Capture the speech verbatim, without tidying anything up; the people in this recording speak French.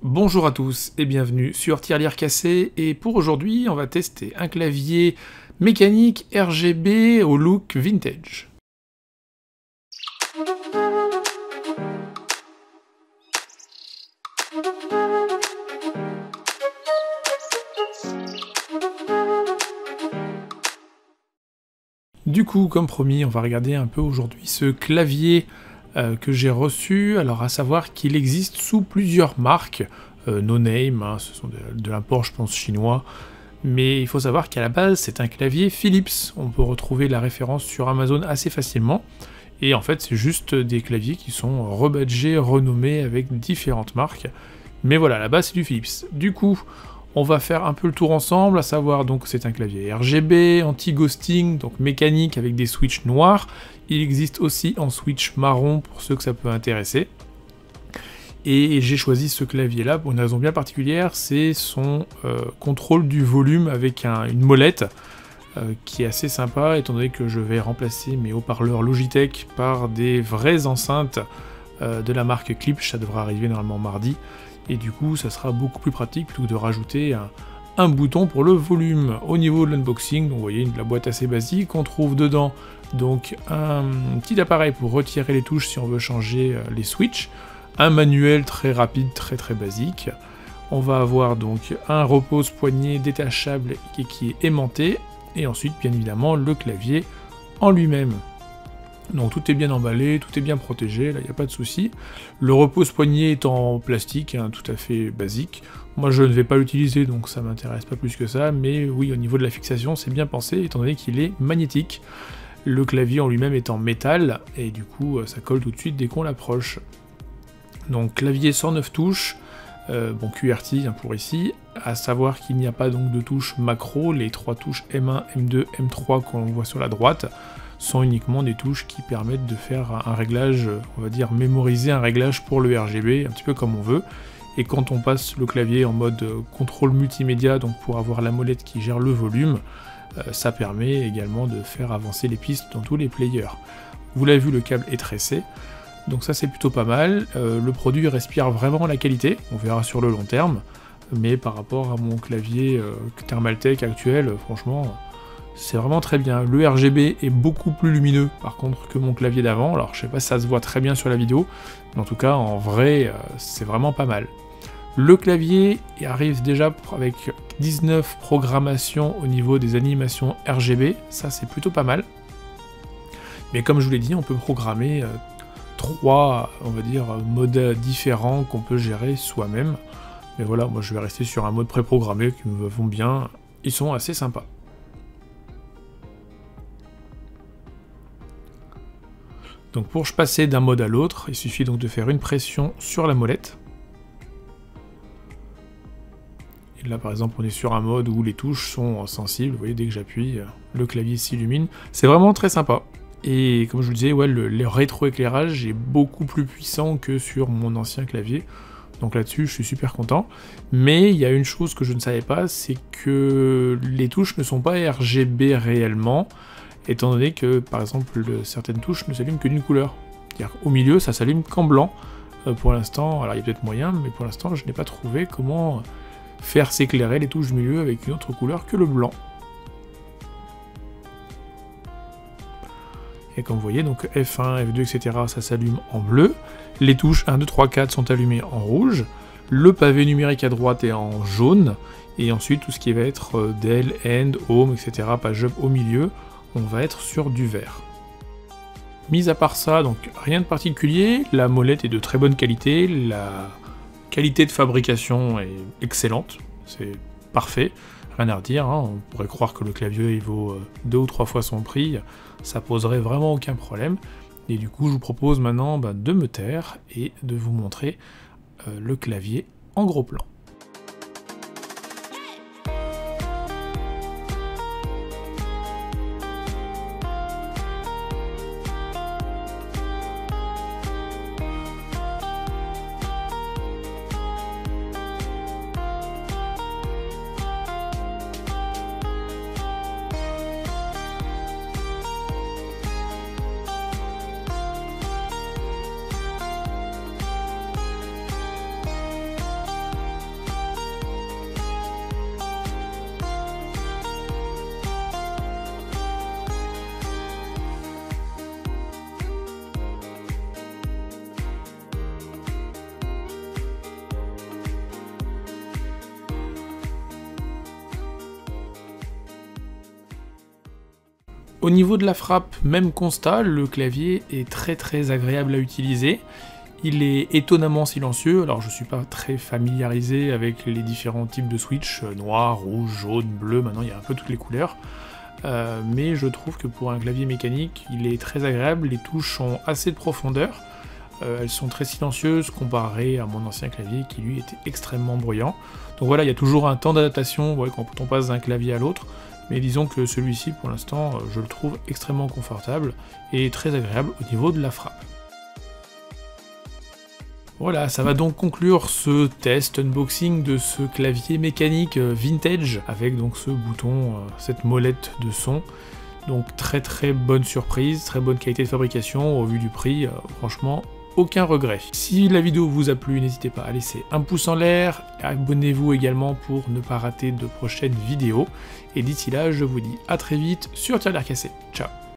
Bonjour à tous et bienvenue sur Tirelire Cassé, et pour aujourd'hui on va tester un clavier mécanique R G B au look vintage. Du coup, comme promis, on va regarder un peu aujourd'hui ce clavier euh, que j'ai reçu. Alors à savoir qu'il existe sous plusieurs marques, euh, no name, hein, ce sont de, de l'import je pense chinois, mais il faut savoir qu'à la base c'est un clavier Philips. On peut retrouver la référence sur Amazon assez facilement, et en fait c'est juste des claviers qui sont rebadgés, renommés avec différentes marques, mais voilà, à la base c'est du Philips. Du coup, on va faire un peu le tour ensemble, à savoir donc c'est un clavier R G B, anti-ghosting, donc mécanique avec des switches noirs. Il existe aussi en switch marron pour ceux que ça peut intéresser. Et j'ai choisi ce clavier là pour une raison bien particulière, c'est son euh, contrôle du volume avec un, une molette euh, qui est assez sympa, étant donné que je vais remplacer mes haut-parleurs Logitech par des vraies enceintes euh, de la marque Klipsch. Ça devrait arriver normalement mardi. Et du coup ça sera beaucoup plus pratique plutôt que de rajouter un, un bouton pour le volume. Au niveau de l'unboxing, vous voyez la boîte assez basique, on trouve dedans donc un petit appareil pour retirer les touches si on veut changer les switches, un manuel très rapide, très très basique. On va avoir donc un repose-poignet détachable et qui est aimanté, et ensuite bien évidemment le clavier en lui-même. Donc tout est bien emballé, tout est bien protégé, là il n'y a pas de souci. Le repose-poignet est en plastique, hein, tout à fait basique. Moi je ne vais pas l'utiliser, donc ça m'intéresse pas plus que ça, mais oui, au niveau de la fixation c'est bien pensé, étant donné qu'il est magnétique. Le clavier en lui-même est en métal, et du coup ça colle tout de suite dès qu'on l'approche. Donc clavier cent neuf touches, euh, bon Q R T hein, pour ici, à savoir qu'il n'y a pas donc de touches macro, les trois touches M un, M deux, M trois qu'on voit sur la droite sont uniquement des touches qui permettent de faire un réglage, on va dire mémoriser un réglage pour le R G B, un petit peu comme on veut. Et quand on passe le clavier en mode contrôle multimédia, donc pour avoir la molette qui gère le volume, euh, ça permet également de faire avancer les pistes dans tous les players. Vous l'avez vu, le câble est tressé, donc ça c'est plutôt pas mal. Euh, le produit respire vraiment la qualité, on verra sur le long terme, mais par rapport à mon clavier euh, Thermaltake actuel, euh, franchement, c'est vraiment très bien. Le R G B est beaucoup plus lumineux par contre que mon clavier d'avant, alors je sais pas si ça se voit très bien sur la vidéo, mais en tout cas en vrai euh, c'est vraiment pas mal. Le clavier arrive déjà avec dix-neuf programmations au niveau des animations R G B, ça c'est plutôt pas mal. Mais comme je vous l'ai dit, on peut programmer euh, trois, on va dire, modes différents qu'on peut gérer soi-même. Mais voilà, moi je vais rester sur un mode préprogrammé qui me vont bien, ils sont assez sympas. Donc pour passer d'un mode à l'autre, il suffit donc de faire une pression sur la molette. Et là par exemple on est sur un mode où les touches sont sensibles, vous voyez dès que j'appuie, le clavier s'illumine. C'est vraiment très sympa. Et comme je vous le disais, ouais, le, le rétroéclairage est beaucoup plus puissant que sur mon ancien clavier. Donc là-dessus je suis super content. Mais il y a une chose que je ne savais pas, c'est que les touches ne sont pas R G B réellement, étant donné que, par exemple, le, certaines touches ne s'allument que d'une couleur. C'est-à-dire qu'au milieu, ça s'allume qu'en blanc. Euh, pour l'instant, alors il y a peut-être moyen, mais pour l'instant, je n'ai pas trouvé comment faire s'éclairer les touches du milieu avec une autre couleur que le blanc. Et comme vous voyez, donc F un, F deux, et cetera, ça s'allume en bleu. Les touches un, deux, trois, quatre sont allumées en rouge. Le pavé numérique à droite est en jaune. Et ensuite, tout ce qui va être euh, Del, End, Home, et cetera, page up au milieu, on va être sur du vert. Mis à part ça, donc rien de particulier, la molette est de très bonne qualité, la qualité de fabrication est excellente, c'est parfait, rien à redire, hein. On pourrait croire que le clavier il vaut deux ou trois fois son prix, ça poserait vraiment aucun problème, et du coup je vous propose maintenant bah, de me taire et de vous montrer euh, le clavier en gros plan. Au niveau de la frappe, même constat, le clavier est très très agréable à utiliser. Il est étonnamment silencieux, alors je suis pas très familiarisé avec les différents types de switch, noir, rouge, jaune, bleu, maintenant il y a un peu toutes les couleurs. Euh, mais je trouve que pour un clavier mécanique, il est très agréable, les touches ont assez de profondeur, euh, elles sont très silencieuses comparées à mon ancien clavier qui lui était extrêmement bruyant. Donc voilà, il y a toujours un temps d'adaptation ouais, quand on passe d'un clavier à l'autre, mais disons que celui-ci pour l'instant je le trouve extrêmement confortable et très agréable au niveau de la frappe. Voilà, ça va donc conclure ce test unboxing de ce clavier mécanique vintage, avec donc ce bouton, cette molette de son. Donc très très bonne surprise, très bonne qualité de fabrication, au vu du prix, franchement, aucun regret. Si la vidéo vous a plu, n'hésitez pas à laisser un pouce en l'air, abonnez-vous également pour ne pas rater de prochaines vidéos, et d'ici là, je vous dis à très vite sur Tirelire Cassé. Ciao.